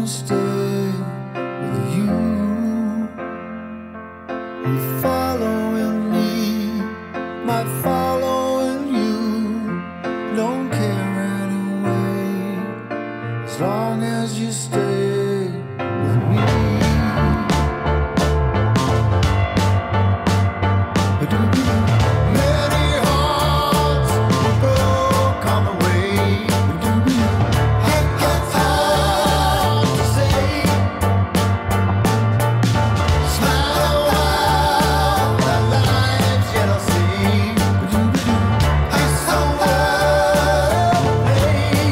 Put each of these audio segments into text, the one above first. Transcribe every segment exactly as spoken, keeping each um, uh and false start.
stay with you. You're following me, might following you. Don't care anyway, as long as you stay with me. Many hearts will broke on the way. It's hard to say. Smile a while, that life's yet I'll see. It's so lovely,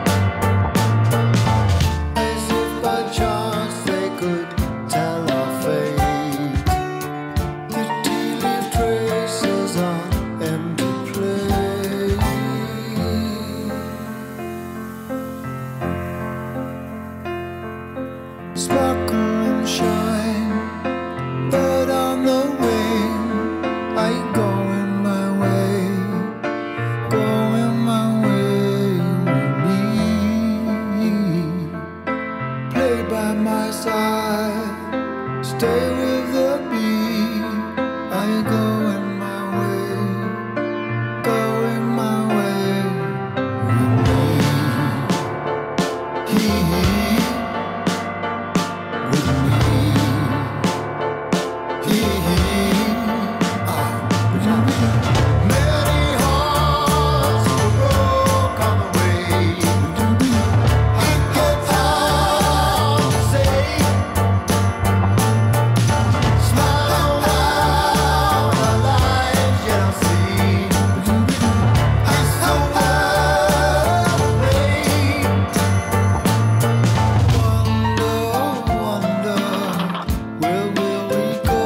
as if by chance they could tell our fate. The tea leaf traces on empty plate. Sparkle and shine, bird on the wing. I go in my way, going my way with me. Play by my side, stay with the bee. I go in my way, going my way with me. He, with me. He, ah, with me. Many hearts were broke on the way. It gets hard to say. Smile a while, the light yet I'll see. It's so lovely. Wonder, wonder, where will we go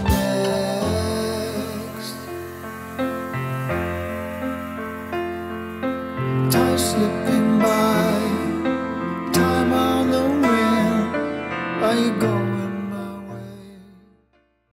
next? Time slipping by.